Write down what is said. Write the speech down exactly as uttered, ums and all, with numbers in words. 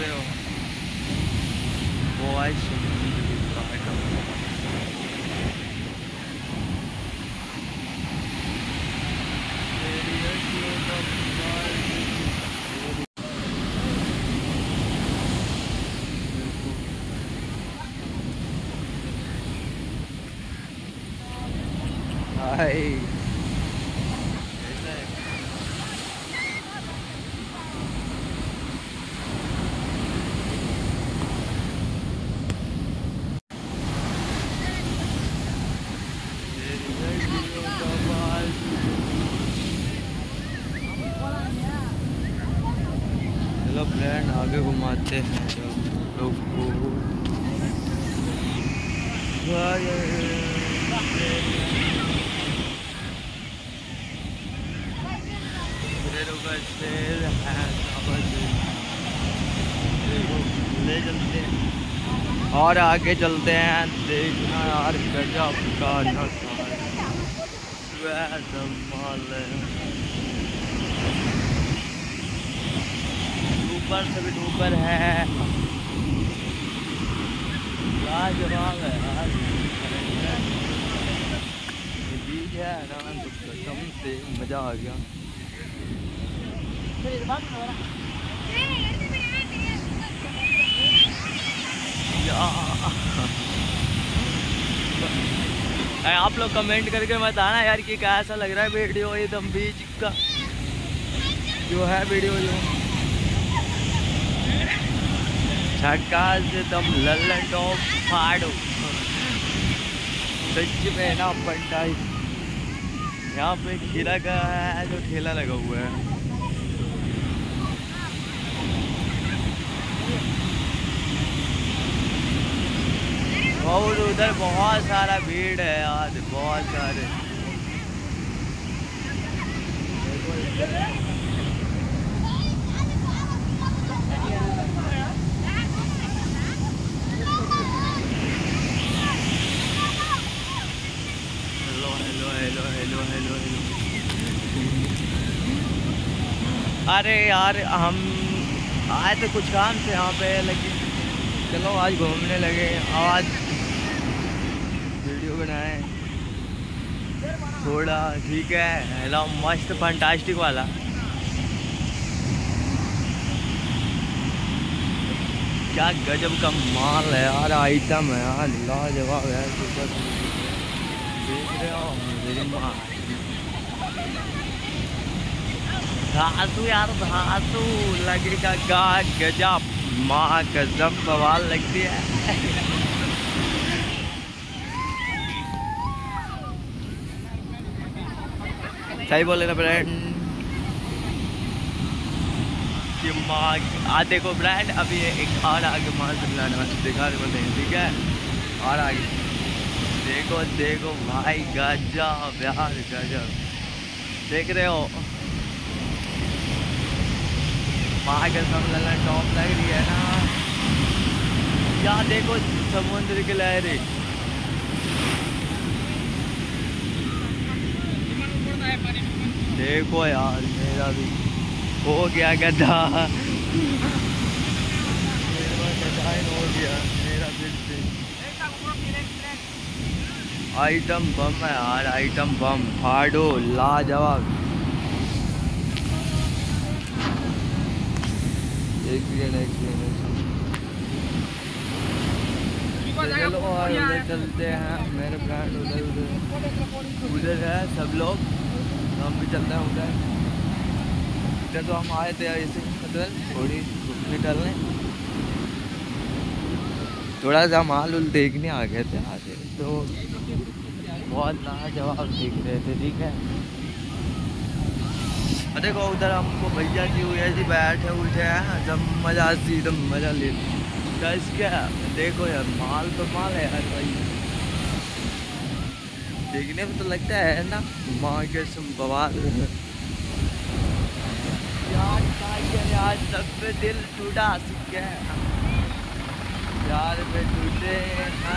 सकते हो वॉइस हाय चलो फ्रेंड आगे घुमाते हैं लोग को। ले चलते हैं और आगे चलते हैं। देखना यार गजब का ऊपर से भी ऊपर है। लाजवाब है यार ठीक है ना तो कसम से मजा आ गया। आप लोग कमेंट करके बताना यार कि कैसा लग रहा है वीडियो एकदम बीच का जो है वीडियो जो झकास एकदम लल्लन टॉप फाड़ो सच में ना पंटाई। यहाँ पे खीरा का है जो ठेला लगा हुआ है। और उधर बहुत सारा भीड़ है यार बहुत सारे। Hello hello hello hello hello hello. अरे यार हम आए थे कुछ काम से यहाँ पे लेकिन चलो आज घूमने लगे। आज वीडियो बनाए थोड़ा ठीक है। हेलो मस्त फंटास्टिक वाला क्या गजब का माल है यार आइटम है यार लाजवाब है। देख रहे हो मेरी माँ धातु यार धातु लगेगा गा गजब माँ गजब बवाल लगती है। सही बोले ना ब्रांड कि माँ आ देखो ब्रांड अभी एक और आगे माँ से मिलाने वाले दिखा रहे बोलते हैं ठीक है। और आगे देखो देखो भाई गजब यार गजब देख रहे हो माँ के सामने टॉप लग रही है ना। क्या देखो समुद्र की लहरें देखो यार मेरा भी हो गया गड्ढा हो गया मेरा फिर से। आइटम बम है यार आइटम बम फाड़ो लाजवाब। एक सेकंड एक सेकंड चलो और उधर चलते हैं। मेरे फ्रेंड उधर उधर उधर है सब लोग हम भी चलते हैं उधर। इधर तो हम आए थे ऐसे मतलब थोड़ी निकलने थोड़ा सा माल उल देखने आ गए थे आगे तो बहुत लाजवाब देख रहे थे ठीक है। देखो उधर हमको भैया जी हुए जी बैठे उठे हैं जब मजा सी एकदम मजा ले कैस क्या देखो यार माल तो माल है यार भाई देखने में तो लगता है ना माँ के बवाल यार यार सब पे दिल टूटा क्या यार पे टूटे ना